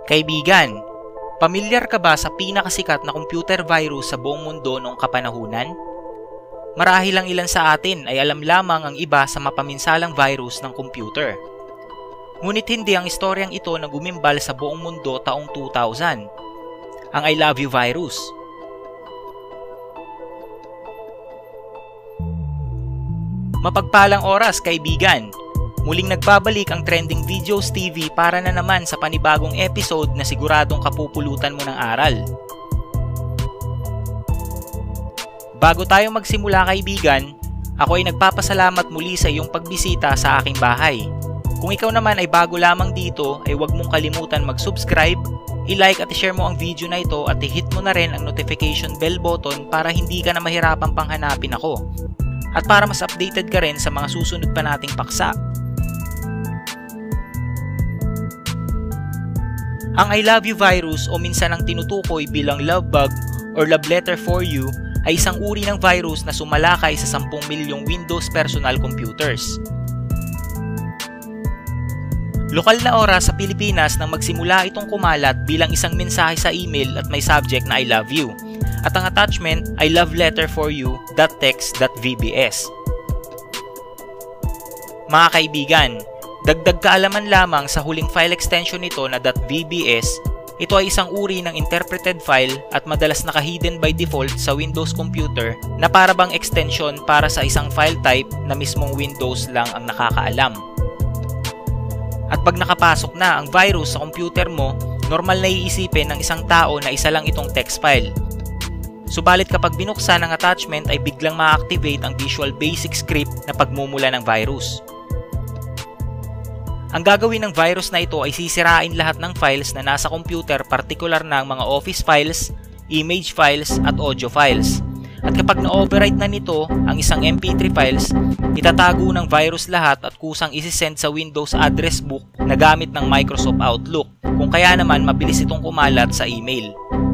Kaibigan, pamilyar ka ba sa pinakasikat na computer virus sa buong mundo noong kapanahunan? Marahil ang ilan sa atin ay alam lamang ang iba sa mapaminsalang virus ng computer. Ngunit hindi ang istoryang ito na gumimbal sa buong mundo taong 2000, ang I Love You virus. Mapagpalang oras, kaibigan! Muling nagbabalik ang Trending Videos TV para na naman sa panibagong episode na siguradong kapupulutan mo ng aral. Bago tayo magsimula, kaibigan, ako ay nagpapasalamat muli sa iyong pagbisita sa aking bahay. Kung ikaw naman ay bago lamang dito, ay huwag mong kalimutan mag-subscribe, i-like at i-share mo ang video na ito at i-hit mo na rin ang notification bell button para hindi ka na mahirapang panghanapin ako. At para mas updated ka rin sa mga susunod pa nating paksa. Ang I Love You virus o minsan ang tinutukoy bilang love bug or love letter for you ay isang uri ng virus na sumalakay sa 10 milyong Windows personal computers. Lokal na oras sa Pilipinas nang magsimula itong kumalat bilang isang mensahe sa email at may subject na I love you. At ang attachment ay love letter for you.text.vbs. Mga kaibigan, dagdag kaalaman lamang sa huling file extension nito na .vbs, ito ay isang uri ng interpreted file at madalas naka-hidden by default sa Windows computer na para bang extension para sa isang file type na mismong Windows lang ang nakakaalam. At pag nakapasok na ang virus sa computer mo, normal na iisipin ng isang tao na isa lang itong text file. Subalit kapag binuksan ang attachment ay biglang ma-activate ang Visual Basic script na pagmumula ng virus. Ang gagawin ng virus na ito ay sisirain lahat ng files na nasa computer, partikular na ang mga office files, image files at audio files. At kapag na-overwrite na nito ang isang MP3 files, itatago ng virus lahat at kusang isisend sa Windows address book na gamit ng Microsoft Outlook, kung kaya naman mabilis itong kumalat sa email.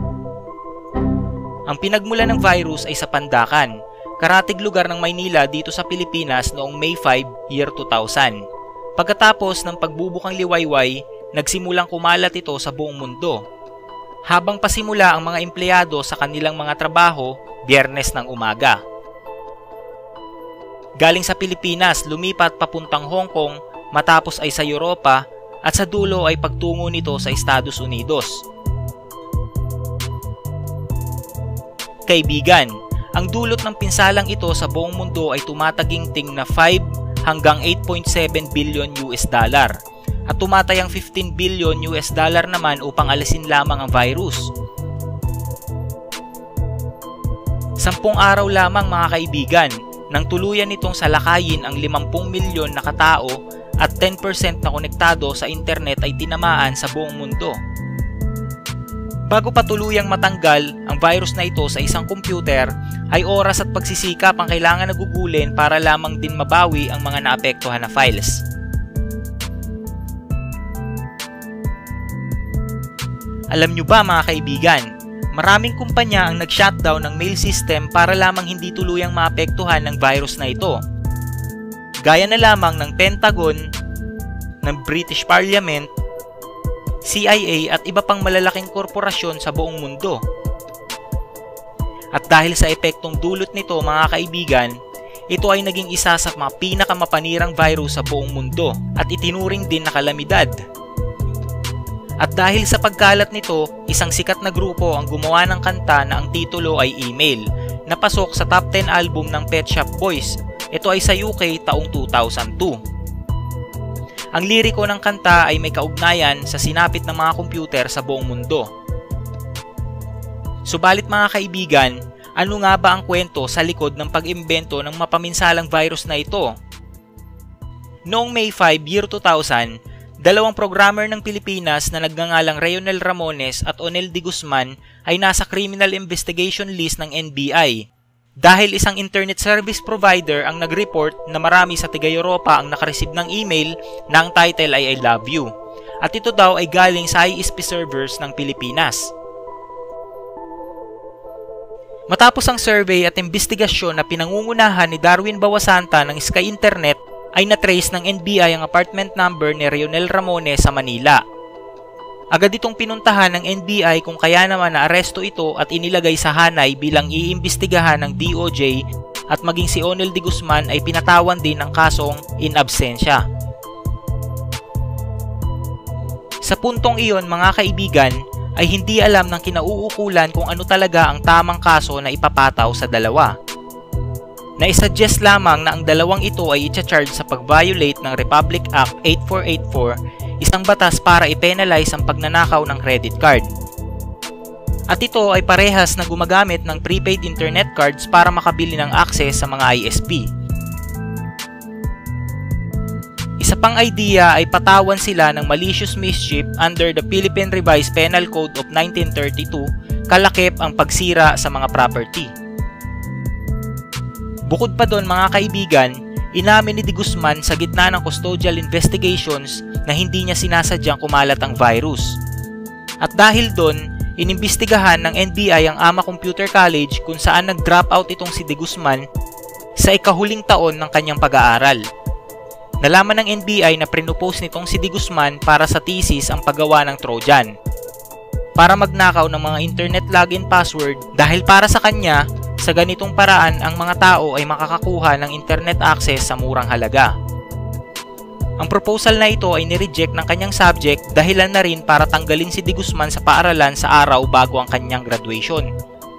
Ang pinagmula ng virus ay sa Pandacan, karatig lugar ng Maynila dito sa Pilipinas noong May 5, year 2000. Pagkatapos ng pagbubukang liwayway, nagsimulang kumalat ito sa buong mundo. Habang pasimula ang mga empleyado sa kanilang mga trabaho, Biyernes ng umaga. Galing sa Pilipinas, lumipat papuntang Hong Kong, matapos ay sa Europa, at sa dulo ay pagtungo nito sa Estados Unidos. Kaibigan, ang dulot ng pinsalang ito sa buong mundo ay tumataginting na 5 hanggang 8.7 billion US dollar at tumatayang 15 billion US dollar naman upang alisin lamang ang virus. 10 araw lamang, mga kaibigan, nang tuluyan nitong salakayin ang 50 milyon na katao at 10% na konektado sa internet ay tinamaan sa buong mundo. Bago pa tuluyang matanggal ang virus na ito sa isang computer, ay oras at pagsisikap ang kailangan nagugulin para lamang din mabawi ang mga naapektuhan na files. Alam nyo ba, mga kaibigan, maraming kumpanya ang nag-shutdown ng mail system para lamang hindi tuluyang maapektuhan ng virus na ito. Gaya na lamang ng Pentagon, ng British Parliament, CIA at iba pang malalaking korporasyon sa buong mundo. At dahil sa epektong dulot nito, mga kaibigan, ito ay naging isa sa mga pinakamapanirang virus sa buong mundo at itinuring din na kalamidad. At dahil sa pagkalat nito, isang sikat na grupo ang gumawa ng kanta na ang titulo ay Email, na pasok sa top 10 album ng Pet Shop Boys. Ito ay sa UK taong 2002. Ang liriko ng kanta ay may kaugnayan sa sinapit ng mga computer sa buong mundo. Subalit, mga kaibigan, ano nga ba ang kwento sa likod ng pag-imbento ng mapaminsalang virus na ito? Noong May 5, year 2000, dalawang programmer ng Pilipinas na nagngangalang Reonel Ramones at Onel de Guzman ay nasa criminal investigation list ng NBI. Dahil isang internet service provider ang nag-report na marami sa tiga-Europa ang nakareceive ng email na ang title ay I love you. At ito daw ay galing sa ISP servers ng Pilipinas. Matapos ang survey at investigasyon na pinangungunahan ni Darwin Bawasanta ng Sky Internet, ay na-trace ng NBI ang apartment number ni Reonel Ramones sa Manila. Agad itong pinuntahan ng NBI kung kaya naman naaresto ito at inilagay sa hanay bilang iimbestigahan ng DOJ at maging si Onel de Guzman ay pinatawan din ng kasong in absentia. Sa puntong iyon mga kaibigan ay hindi alam ng kinauukulan kung ano talaga ang tamang kaso na ipapataw sa dalawa. Naisuggest lamang na ang dalawang ito ay i-charge sa pag-violate ng Republic Act 8484, isang batas para i-penalize ang pagnanakaw ng credit card. At ito ay parehas na gumagamit ng prepaid internet cards para makabili ng access sa mga ISP. Isa pang idea ay patawan sila ng malicious mischief under the Philippine Revised Penal Code of 1932, kalakip ang pagsira sa mga property. Bukod pa doon mga kaibigan, inamin ni de Guzman sa gitna ng custodial investigations na hindi niya sinasadyang kumalat ang virus. At dahil doon, inimbestigahan ng NBI ang Ama Computer College kung saan nag-drop out itong si de Guzman sa ikahuling taon ng kanyang pag-aaral. Nalaman ng NBI na prinopose nitong si de Guzman para sa thesis ang paggawa ng Trojan para magnakaw ng mga internet login password dahil para sa kanya, sa ganitong paraan ang mga tao ay makakakuha ng internet access sa murang halaga. Ang proposal na ito ay nireject ng kanyang subject dahilan na rin para tanggalin si de Guzman sa paaralan sa araw bago ang kanyang graduation.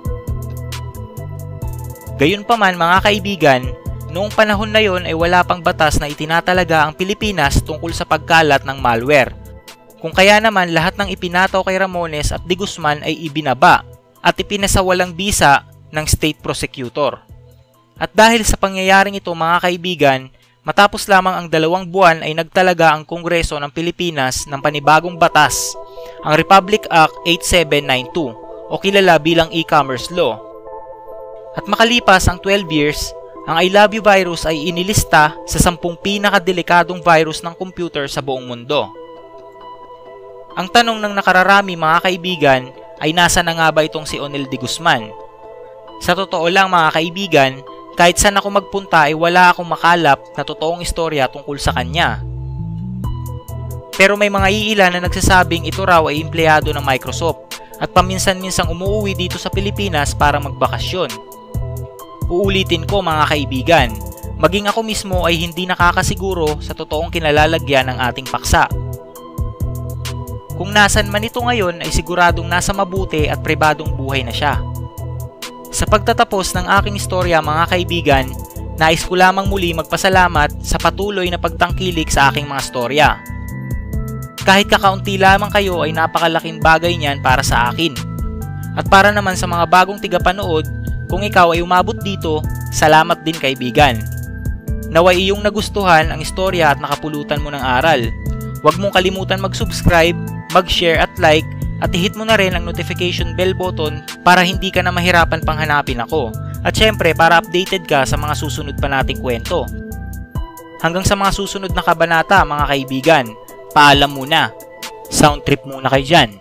Gayunpaman mga kaibigan, noong panahon na yon ay wala pang batas na itinatalaga ang Pilipinas tungkol sa pagkalat ng malware. Kung kaya naman lahat ng ipinataw kay Ramones at de Guzman ay ibinaba at ipinasawalang bisa ng state prosecutor. At dahil sa pangyayaring ito mga kaibigan, matapos lamang ang 2 buwan ay nagtalaga ang Kongreso ng Pilipinas ng panibagong batas, ang Republic Act 8792 o kilala bilang e-commerce law. At makalipas ang 12 years, ang I Love You virus ay inilista sa 10 pinakadelikadong virus ng computer sa buong mundo. Ang tanong ng nakararami mga kaibigan ay nasa na nga ba itong si Onel de Guzman? Sa totoo lang mga kaibigan, kahit saan ako magpunta ay wala akong makalap na totoong istorya tungkol sa kanya. Pero may mga iilan na nagsasabing ito raw ay empleyado ng Microsoft at paminsan-minsang umuwi dito sa Pilipinas para magbakasyon. Uulitin ko mga kaibigan, maging ako mismo ay hindi nakakasiguro sa totoong kinalalagyan ng ating paksa. Kung nasan man ito ngayon ay siguradong nasa mabuti at pribadong buhay na siya. Sa pagtatapos ng aking istorya mga kaibigan, nais ko lamang muli magpasalamat sa patuloy na pagtangkilik sa aking mga storya. Kahit kakaunti lamang kayo ay napakalaking bagay niyan para sa akin. At para naman sa mga bagong tigapanood, kung ikaw ay umabot dito, salamat din kaibigan. Naway iyong nagustuhan ang istorya at nakapulutan mo ng aral. Huwag mong kalimutan mag-subscribe, mag-share at like, at i-hit mo na rin ang notification bell button para hindi ka na mahirapan pang hanapin ako. At syempre para updated ka sa mga susunod pa nating kwento. Hanggang sa mga susunod na kabanata mga kaibigan, paalam muna. Sound trip muna kayo dyan.